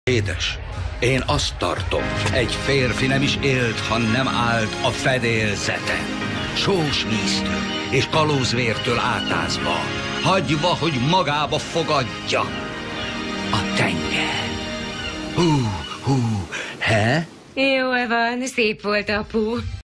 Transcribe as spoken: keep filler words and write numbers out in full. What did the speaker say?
Édes, én azt tartom, egy férfi nem is élt, ha nem állt a fedélzeten. Sós víztől és kalózvértől átázva, hagyva, hogy magába fogadja a tenger. Hú, hú, he? Jól van, szép volt, apu.